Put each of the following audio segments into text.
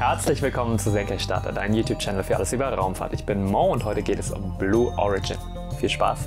Herzlich willkommen zu Senkrechtstarter, dein YouTube-Channel für alles über Raumfahrt. Ich bin Mo und heute geht es um Blue Origin. Viel Spaß!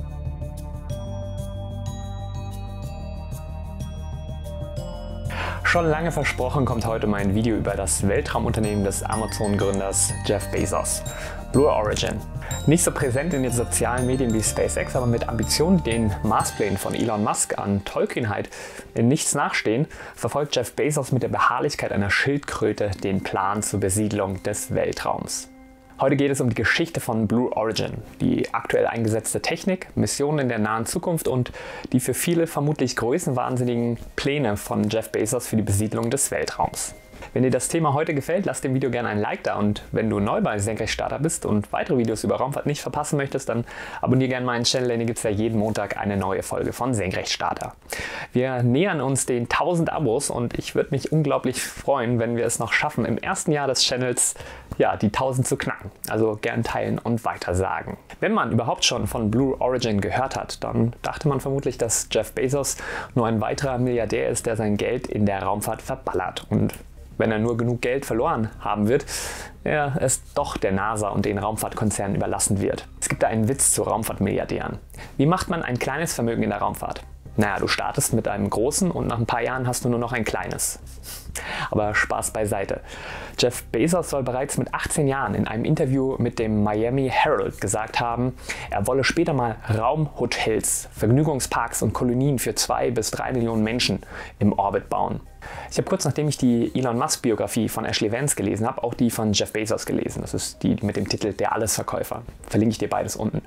Schon lange versprochen kommt heute mein Video über das Weltraumunternehmen des Amazon-Gründers Jeff Bezos, Blue Origin. Nicht so präsent in den sozialen Medien wie SpaceX, aber mit Ambitionen, die den Marsplänen von Elon Musk an Tollkühnheit in nichts nachstehen, verfolgt Jeff Bezos mit der Beharrlichkeit einer Schildkröte den Plan zur Besiedlung des Weltraums. Heute geht es um die Geschichte von Blue Origin, die aktuell eingesetzte Technik, Missionen in der nahen Zukunft und die für viele vermutlich größenwahnsinnigen Pläne von Jeff Bezos für die Besiedlung des Weltraums. Wenn dir das Thema heute gefällt, lass dem Video gerne ein Like da und wenn du neu bei Senkrechtstarter bist und weitere Videos über Raumfahrt nicht verpassen möchtest, dann abonniere gerne meinen Channel, denn hier gibt es ja jeden Montag eine neue Folge von Senkrechtstarter. Wir nähern uns den 1000 Abos und ich würde mich unglaublich freuen, wenn wir es noch schaffen, im ersten Jahr des Channels die 1000 zu knacken. Also gern teilen und weitersagen. Wenn man überhaupt schon von Blue Origin gehört hat, dann dachte man vermutlich, dass Jeff Bezos nur ein weiterer Milliardär ist, der sein Geld in der Raumfahrt verballert. Und wenn er nur genug Geld verloren haben wird, er es doch der NASA und den Raumfahrtkonzernen überlassen wird. Es gibt da einen Witz zu Raumfahrtmilliardären. Wie macht man ein kleines Vermögen in der Raumfahrt? Naja, du startest mit einem großen und nach ein paar Jahren hast du nur noch ein kleines. Aber Spaß beiseite. Jeff Bezos soll bereits mit 18 Jahren in einem Interview mit dem Miami Herald gesagt haben, er wolle später mal Raumhotels, Vergnügungsparks und Kolonien für 2 bis 3 Millionen Menschen im Orbit bauen. Ich habe kurz nachdem ich die Elon Musk Biografie von Ashley Vance gelesen habe, auch die von Jeff Bezos gelesen. Das ist die mit dem Titel Der Allesverkäufer. Verlinke ich dir beides unten.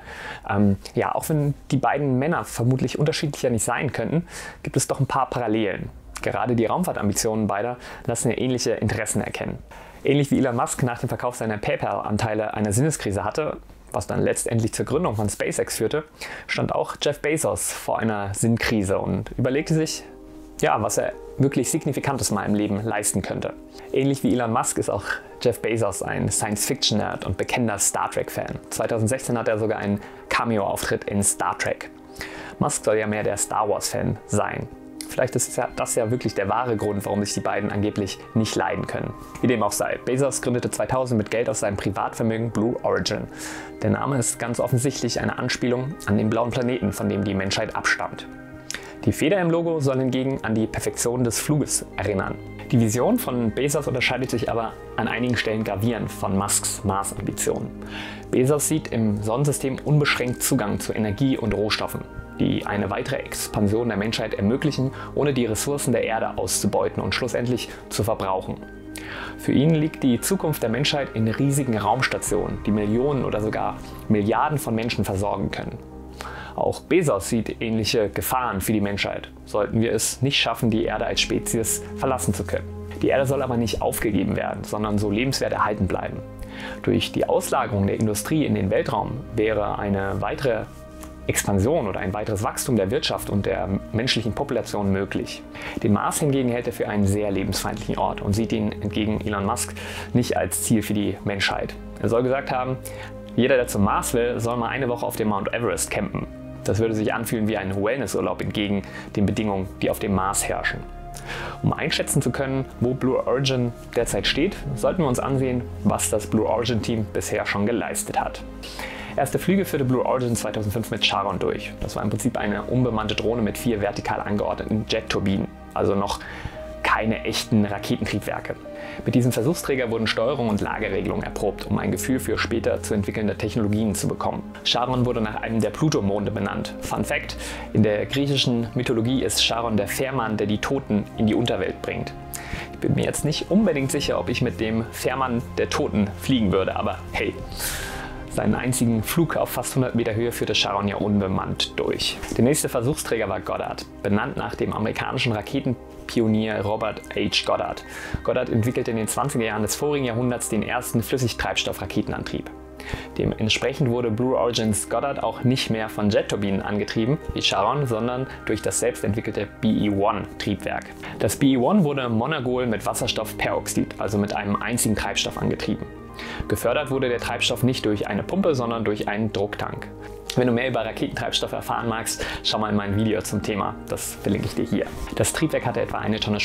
Auch wenn die beiden Männer vermutlich unterschiedlicher nicht sein könnten, gibt es doch ein paar Parallelen. Gerade die Raumfahrtambitionen beider lassen ja ähnliche Interessen erkennen. Ähnlich wie Elon Musk nach dem Verkauf seiner PayPal-Anteile eine Sinneskrise hatte, was dann letztendlich zur Gründung von SpaceX führte, stand auch Jeff Bezos vor einer Sinnkrise und überlegte sich, was er wirklich Signifikantes mal im Leben leisten könnte. Ähnlich wie Elon Musk ist auch Jeff Bezos ein Science-Fiction-Nerd und bekennender Star Trek-Fan. 2016 hat er sogar einen Cameo-Auftritt in Star Trek. Musk soll ja mehr der Star Wars-Fan sein. Vielleicht ist das ja wirklich der wahre Grund, warum sich die beiden angeblich nicht leiden können. Wie dem auch sei, Bezos gründete 2000 mit Geld aus seinem Privatvermögen Blue Origin. Der Name ist ganz offensichtlich eine Anspielung an den blauen Planeten, von dem die Menschheit abstammt. Die Feder im Logo soll hingegen an die Perfektion des Fluges erinnern. Die Vision von Bezos unterscheidet sich aber an einigen Stellen gravierend von Musks Marsambitionen. Bezos sieht im Sonnensystem unbeschränkt Zugang zu Energie und Rohstoffen, die eine weitere Expansion der Menschheit ermöglichen, ohne die Ressourcen der Erde auszubeuten und schlussendlich zu verbrauchen. Für ihn liegt die Zukunft der Menschheit in riesigen Raumstationen, die Millionen oder sogar Milliarden von Menschen versorgen können. Auch Bezos sieht ähnliche Gefahren für die Menschheit, sollten wir es nicht schaffen, die Erde als Spezies verlassen zu können. Die Erde soll aber nicht aufgegeben werden, sondern so lebenswert erhalten bleiben. Durch die Auslagerung der Industrie in den Weltraum wäre eine weitere Expansion oder ein weiteres Wachstum der Wirtschaft und der menschlichen Population möglich. Den Mars hingegen hält er für einen sehr lebensfeindlichen Ort und sieht ihn entgegen Elon Musk nicht als Ziel für die Menschheit. Er soll gesagt haben, jeder, der zum Mars will, soll mal eine Woche auf dem Mount Everest campen. Das würde sich anfühlen wie ein Wellnessurlaub entgegen den Bedingungen, die auf dem Mars herrschen. Um einschätzen zu können, wo Blue Origin derzeit steht, sollten wir uns ansehen, was das Blue Origin Team bisher schon geleistet hat. Erste Flüge führte Blue Origin 2005 mit Charon durch. Das war im Prinzip eine unbemannte Drohne mit 4 vertikal angeordneten Jet-Turbinen, also noch keine echten Raketentriebwerke. Mit diesem Versuchsträger wurden Steuerung und Lageregelung erprobt, um ein Gefühl für später zu entwickelnde Technologien zu bekommen. Charon wurde nach einem der Pluto-Monde benannt. Fun Fact: In der griechischen Mythologie ist Charon der Fährmann, der die Toten in die Unterwelt bringt. Ich bin mir jetzt nicht unbedingt sicher, ob ich mit dem Fährmann der Toten fliegen würde, aber hey. Seinen einzigen Flug auf fast 100 Meter Höhe führte Charon ja unbemannt durch. Der nächste Versuchsträger war Goddard, benannt nach dem amerikanischen Raketenpionier Robert H. Goddard. Goddard entwickelte in den 20er Jahren des vorigen Jahrhunderts den ersten Flüssigtreibstoff-Raketenantrieb. Dementsprechend wurde Blue Origins Goddard auch nicht mehr von Jetturbinen angetrieben, wie Charon, sondern durch das selbst entwickelte BE-1-Triebwerk. Das BE-1 wurde Monergol mit Wasserstoffperoxid, also mit einem einzigen Treibstoff, angetrieben. Gefördert wurde der Treibstoff nicht durch eine Pumpe, sondern durch einen Drucktank. Wenn du mehr über Raketentreibstoff erfahren magst, schau mal in mein Video zum Thema, das verlinke ich dir hier. Das Triebwerk hatte etwa 1 Tonne Schub.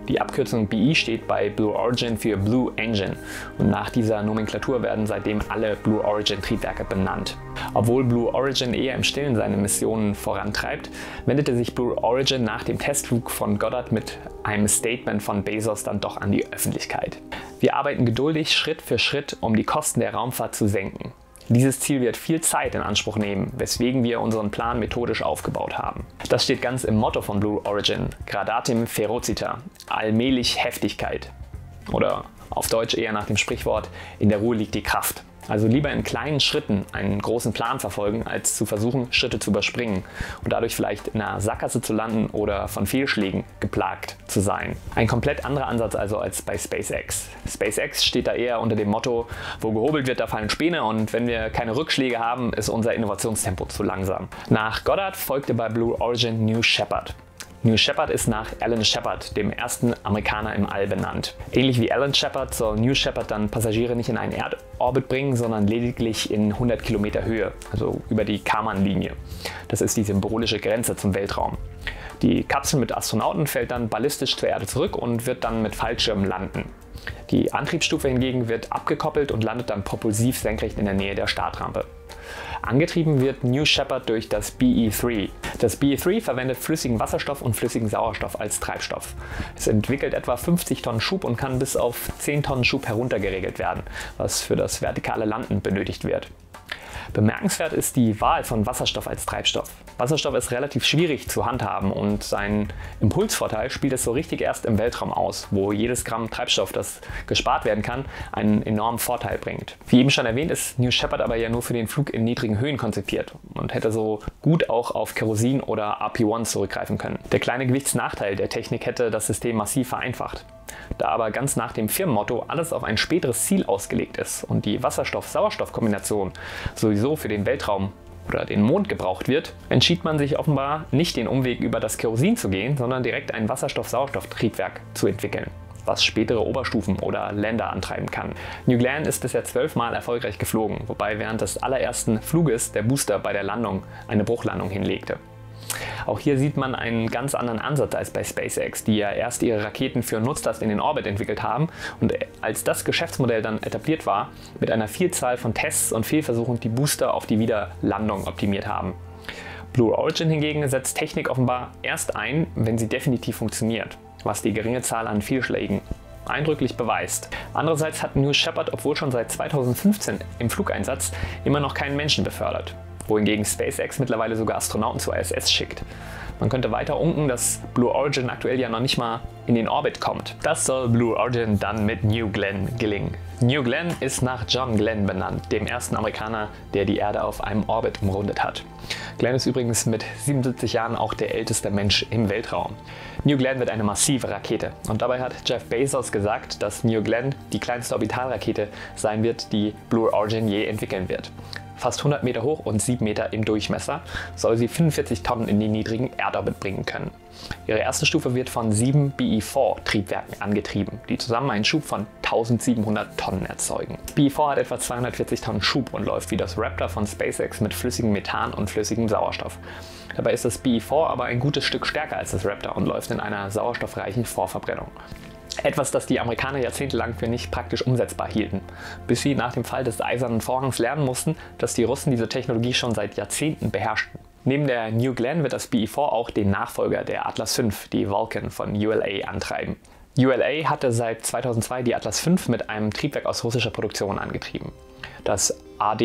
Die Abkürzung BE steht bei Blue Origin für Blue Engine und nach dieser Nomenklatur werden seitdem alle Blue Origin Triebwerke benannt. Obwohl Blue Origin eher im Stillen seine Missionen vorantreibt, wendete sich Blue Origin nach dem Testflug von Goddard mit einem Statement von Bezos dann doch an die Öffentlichkeit. Wir arbeiten geduldig Schritt für Schritt, um die Kosten der Raumfahrt zu senken. Dieses Ziel wird viel Zeit in Anspruch nehmen, weswegen wir unseren Plan methodisch aufgebaut haben. Das steht ganz im Motto von Blue Origin, Gradatim ferocita, allmählich Heftigkeit. Oder auf Deutsch eher nach dem Sprichwort, in der Ruhe liegt die Kraft. Also lieber in kleinen Schritten einen großen Plan verfolgen, als zu versuchen, Schritte zu überspringen und dadurch vielleicht in einer Sackgasse zu landen oder von Fehlschlägen geplagt zu sein. Ein komplett anderer Ansatz also als bei SpaceX. SpaceX steht da eher unter dem Motto, wo gehobelt wird, da fallen Späne und wenn wir keine Rückschläge haben, ist unser Innovationstempo zu langsam. Nach Goddard folgte bei Blue Origin New Shepard. New Shepard ist nach Alan Shepard, dem ersten Amerikaner im All, benannt. Ähnlich wie Alan Shepard soll New Shepard dann Passagiere nicht in einen Erdorbit bringen, sondern lediglich in 100 Kilometer Höhe, also über die Kármán-Linie. Das ist die symbolische Grenze zum Weltraum. Die Kapsel mit Astronauten fällt dann ballistisch zur Erde zurück und wird dann mit Fallschirm landen. Die Antriebsstufe hingegen wird abgekoppelt und landet dann propulsiv senkrecht in der Nähe der Startrampe. Angetrieben wird New Shepard durch das BE-3. Das BE-3 verwendet flüssigen Wasserstoff und flüssigen Sauerstoff als Treibstoff. Es entwickelt etwa 50 Tonnen Schub und kann bis auf 10 Tonnen Schub heruntergeregelt werden, was für das vertikale Landen benötigt wird. Bemerkenswert ist die Wahl von Wasserstoff als Treibstoff. Wasserstoff ist relativ schwierig zu handhaben und seinen Impulsvorteil spielt es so richtig erst im Weltraum aus, wo jedes Gramm Treibstoff, das gespart werden kann, einen enormen Vorteil bringt. Wie eben schon erwähnt, ist New Shepard aber ja nur für den Flug in niedrigen Höhen konzipiert und hätte so gut auch auf Kerosin oder RP-1 zurückgreifen können. Der kleine Gewichtsnachteil der Technik hätte das System massiv vereinfacht. Da aber ganz nach dem Firmenmotto alles auf ein späteres Ziel ausgelegt ist und die Wasserstoff-Sauerstoff-Kombination sowieso für den Weltraum oder den Mond gebraucht wird, entschied man sich offenbar nicht den Umweg über das Kerosin zu gehen, sondern direkt ein Wasserstoff-Sauerstoff-Triebwerk zu entwickeln, was spätere Oberstufen oder Länder antreiben kann. New Glenn ist bisher 12 Mal erfolgreich geflogen, wobei während des allerersten Fluges der Booster bei der Landung eine Bruchlandung hinlegte. Auch hier sieht man einen ganz anderen Ansatz als bei SpaceX, die ja erst ihre Raketen für Nutzlast in den Orbit entwickelt haben und als das Geschäftsmodell dann etabliert war, mit einer Vielzahl von Tests und Fehlversuchen die Booster auf die Wiederlandung optimiert haben. Blue Origin hingegen setzt Technik offenbar erst ein, wenn sie definitiv funktioniert, was die geringe Zahl an Fehlschlägen eindrücklich beweist. Andererseits hat New Shepard, obwohl schon seit 2015 im Flugeinsatz, immer noch keinen Menschen befördert, wohingegen SpaceX mittlerweile sogar Astronauten zur ISS schickt. Man könnte weiter unken, dass Blue Origin aktuell ja noch nicht mal in den Orbit kommt. Das soll Blue Origin dann mit New Glenn gelingen. New Glenn ist nach John Glenn benannt, dem ersten Amerikaner, der die Erde auf einem Orbit umrundet hat. Glenn ist übrigens mit 77 Jahren auch der älteste Mensch im Weltraum. New Glenn wird eine massive Rakete und dabei hat Jeff Bezos gesagt, dass New Glenn die kleinste Orbitalrakete sein wird, die Blue Origin je entwickeln wird. Fast 100 Meter hoch und 7 Meter im Durchmesser, soll sie 45 Tonnen in den niedrigen Erdorbit bringen können. Ihre erste Stufe wird von 7 BE-4-Triebwerken angetrieben, die zusammen einen Schub von 1700 Tonnen erzeugen. BE-4 hat etwa 240 Tonnen Schub und läuft wie das Raptor von SpaceX mit flüssigem Methan und flüssigem Sauerstoff. Dabei ist das BE-4 aber ein gutes Stück stärker als das Raptor und läuft in einer sauerstoffreichen Vorverbrennung. Etwas, das die Amerikaner jahrzehntelang für nicht praktisch umsetzbar hielten, bis sie nach dem Fall des Eisernen Vorhangs lernen mussten, dass die Russen diese Technologie schon seit Jahrzehnten beherrschten. Neben der New Glenn wird das BE-4 auch den Nachfolger der Atlas V, die Vulcan von ULA, antreiben. ULA hatte seit 2002 die Atlas V mit einem Triebwerk aus russischer Produktion angetrieben. Das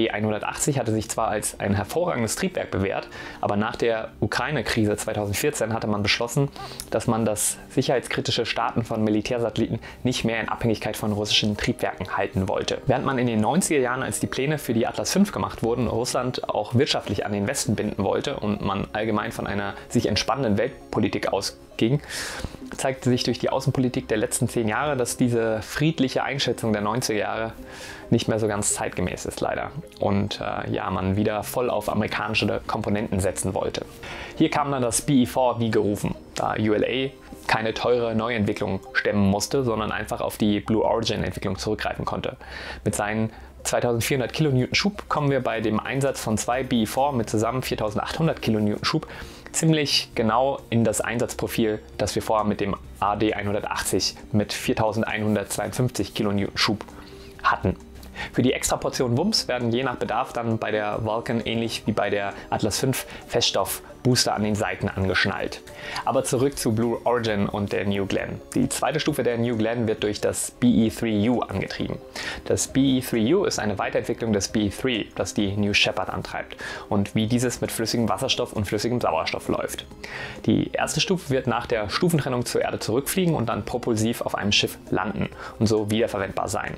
AD-180 hatte sich zwar als ein hervorragendes Triebwerk bewährt, aber nach der Ukraine-Krise 2014 hatte man beschlossen, dass man das sicherheitskritische Starten von Militärsatelliten nicht mehr in Abhängigkeit von russischen Triebwerken halten wollte. Während man in den 90er Jahren, als die Pläne für die Atlas V gemacht wurden, Russland auch wirtschaftlich an den Westen binden wollte und man allgemein von einer sich entspannenden Weltpolitik ausging, zeigte sich durch die Außenpolitik der letzten 10 Jahre, dass diese friedliche Einschätzung der 90er Jahre nicht mehr so ganz zeitgemäß ist, leider. Und man wieder voll auf amerikanische Komponenten setzen wollte. Hier kam dann das BE-4 wie gerufen. da ULA keine teure Neuentwicklung stemmen musste, sondern einfach auf die Blue Origin Entwicklung zurückgreifen konnte. Mit seinen 2400 kN Schub kommen wir bei dem Einsatz von 2 BE4 mit zusammen 4800 kN Schub ziemlich genau in das Einsatzprofil, das wir vorher mit dem AD180 mit 4152 kN Schub hatten. Für die extra Portion Wumms werden je nach Bedarf dann bei der Vulcan ähnlich wie bei der Atlas V Feststoff-Booster an den Seiten angeschnallt. Aber zurück zu Blue Origin und der New Glenn. Die zweite Stufe der New Glenn wird durch das BE3U angetrieben. Das BE3U ist eine Weiterentwicklung des BE3, das die New Shepard antreibt und wie dieses mit flüssigem Wasserstoff und flüssigem Sauerstoff läuft. Die erste Stufe wird nach der Stufentrennung zur Erde zurückfliegen und dann propulsiv auf einem Schiff landen und so wiederverwendbar sein.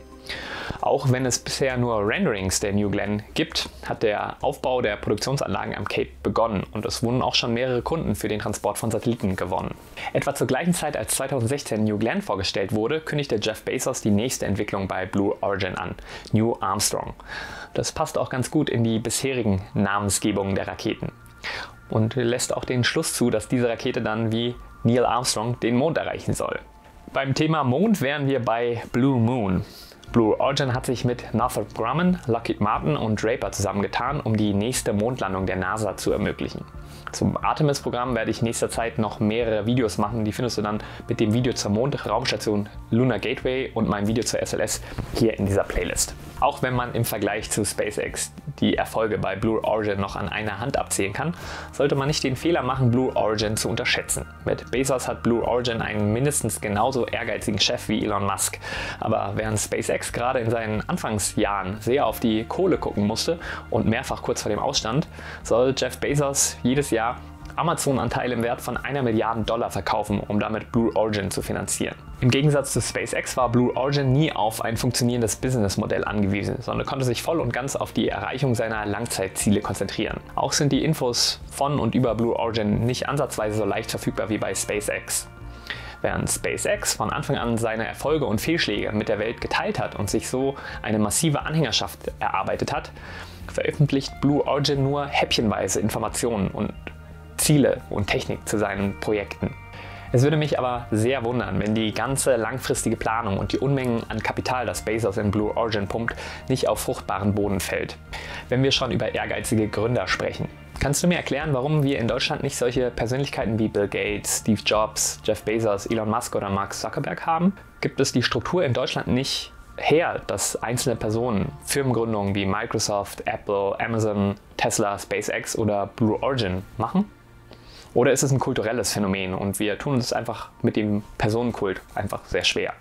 Auch wenn es bisher nur Renderings der New Glenn gibt, hat der Aufbau der Produktionsanlagen am Cape begonnen und es wurden auch schon mehrere Kunden für den Transport von Satelliten gewonnen. Etwa zur gleichen Zeit, als 2016 New Glenn vorgestellt wurde, kündigte Jeff Bezos die nächste Entwicklung bei Blue Origin an, New Armstrong. Das passt auch ganz gut in die bisherigen Namensgebungen der Raketen und lässt auch den Schluss zu, dass diese Rakete dann wie Neil Armstrong den Mond erreichen soll. Beim Thema Mond wären wir bei Blue Moon. Blue Origin hat sich mit Northrop Grumman, Lockheed Martin und Draper zusammengetan, um die nächste Mondlandung der NASA zu ermöglichen. Zum Artemis-Programm werde ich in nächster Zeit noch mehrere Videos machen, die findest du dann mit dem Video zur Mondraumstation Lunar Gateway und meinem Video zur SLS hier in dieser Playlist. Auch wenn man im Vergleich zu SpaceX die Erfolge bei Blue Origin noch an einer Hand abzählen kann, sollte man nicht den Fehler machen, Blue Origin zu unterschätzen. Mit Bezos hat Blue Origin einen mindestens genauso ehrgeizigen Chef wie Elon Musk. Aber während SpaceX gerade in seinen Anfangsjahren sehr auf die Kohle gucken musste und mehrfach kurz vor dem Ausstand, soll Jeff Bezos jedes Jahr Amazon-Anteile im Wert von $1 Milliarde verkaufen, um damit Blue Origin zu finanzieren. Im Gegensatz zu SpaceX war Blue Origin nie auf ein funktionierendes Businessmodell angewiesen, sondern konnte sich voll und ganz auf die Erreichung seiner Langzeitziele konzentrieren. Auch sind die Infos von und über Blue Origin nicht ansatzweise so leicht verfügbar wie bei SpaceX. Während SpaceX von Anfang an seine Erfolge und Fehlschläge mit der Welt geteilt hat und sich so eine massive Anhängerschaft erarbeitet hat, veröffentlicht Blue Origin nur häppchenweise Informationen und Ziele und Technik zu seinen Projekten. Es würde mich aber sehr wundern, wenn die ganze langfristige Planung und die Unmengen an Kapital, das Bezos in Blue Origin pumpt, nicht auf fruchtbaren Boden fällt. Wenn wir schon über ehrgeizige Gründer sprechen. Kannst du mir erklären, warum wir in Deutschland nicht solche Persönlichkeiten wie Bill Gates, Steve Jobs, Jeff Bezos, Elon Musk oder Mark Zuckerberg haben? Gibt es die Struktur in Deutschland nicht her, dass einzelne Personen Firmengründungen wie Microsoft, Apple, Amazon, Tesla, SpaceX oder Blue Origin machen? Oder ist es ein kulturelles Phänomen und wir tun uns einfach mit dem Personenkult einfach sehr schwer?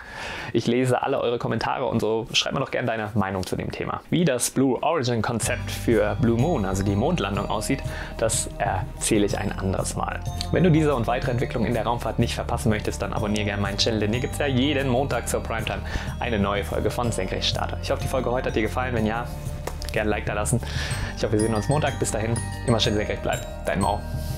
Ich lese alle eure Kommentare und so, schreib mir doch gerne deine Meinung zu dem Thema. Wie das Blue Origin Konzept für Blue Moon, also die Mondlandung, aussieht, das erzähle ich ein anderes Mal. Wenn du diese und weitere Entwicklungen in der Raumfahrt nicht verpassen möchtest, dann abonniere gerne meinen Channel, denn hier gibt es ja jeden Montag zur Primetime eine neue Folge von Senkrechtstarter. Ich hoffe, die Folge heute hat dir gefallen. Wenn ja, gerne ein Like da lassen. Ich hoffe, wir sehen uns Montag. Bis dahin, immer schön senkrecht bleiben. Dein Mau.